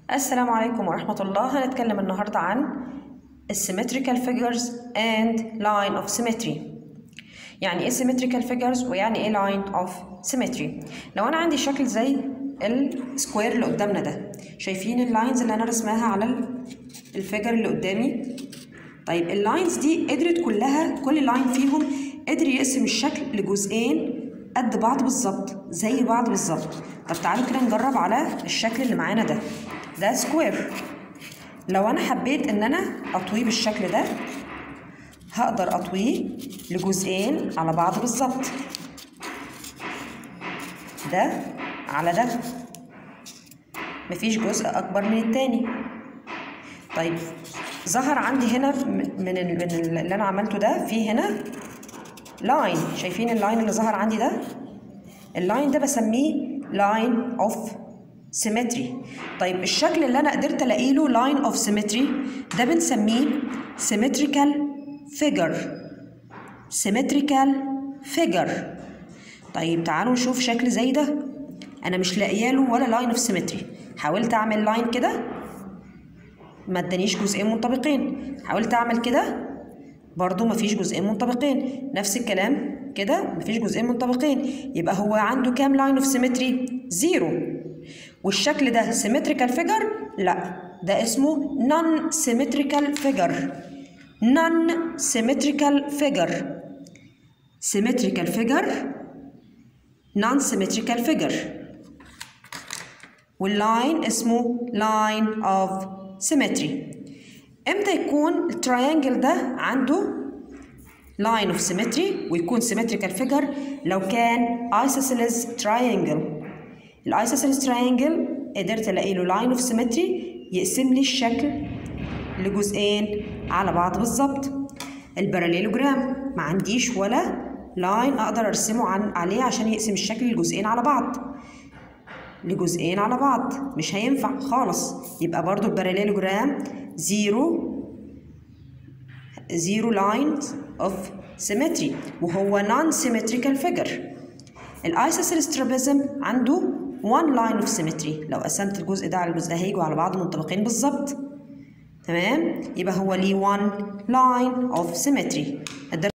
السلام عليكم ورحمة الله. هنتكلم النهاردة عن symmetrical figures and line of symmetry. يعني ايه symmetrical figures ويعني ايه line of symmetry؟ لو انا عندي شكل زي السكوير اللي قدامنا ده، شايفين اللاينز اللي انا رسماها على الفيجر اللي قدامي؟ طيب اللاينز دي قدرت كل لاين فيهم قدر يقسم الشكل لجزئين قد بعض بالظبط، زي بعض بالظبط. طب تعالوا كده نجرب على الشكل اللي معانا ده سكوير. لو انا حبيت ان انا اطويه بالشكل ده، هقدر اطويه لجزئين على بعض بالظبط، ده على ده، مفيش جزء اكبر من التاني. طيب ظهر عندي هنا من اللي انا عملته ده، في هنا لاين، شايفين اللاين اللي ظهر عندي ده؟ اللاين ده بسميه line of symmetry. طيب الشكل اللي انا قدرت الاقي له line of symmetry ده بنسميه symmetrical figure. symmetrical figure. طيب تعالوا نشوف شكل زي ده، انا مش لاقيه له ولا line of symmetry. حاولت اعمل لاين كده ما ادانيش جزئين منطبقين، حاولت اعمل كده برضو مفيش جزئين منطبقين، نفس الكلام كده مفيش جزئين منطبقين. يبقى هو عنده كام لاين اوف سيمتري؟ زيرو. والشكل ده سيمتريكال فيجر؟ لا، ده اسمه نون سيمتريكال فيجر. نون سيمتريكال فيجر. سيمتريكال فيجر، نون سيمتريكال فيجر. واللاين اسمه لاين اوف سيمتري. امتى يكون التراينجل ده عنده line of symmetry ويكون symmetrical figure؟ لو كان isosceles triangle. الايسوسيلس تراينجل قدرت الاقي له line of symmetry يقسم لي الشكل لجزئين على بعض بالظبط. الباراليلوجرام ما عنديش ولا لاين اقدر ارسمه عليه عشان يقسم الشكل لجزئين على بعض، لجزئين على بعض مش هينفع خالص. يبقى برضو الباراليلوجرام zero lines of symmetry وهو non-symmetrical figure. الايسوسيلس ترابيزم عنده one line of symmetry، لو قسمت الجزء ده على الجزء ده هيجوا على بعض منطبقين بالظبط. تمام، يبقى هو ليه one line of symmetry.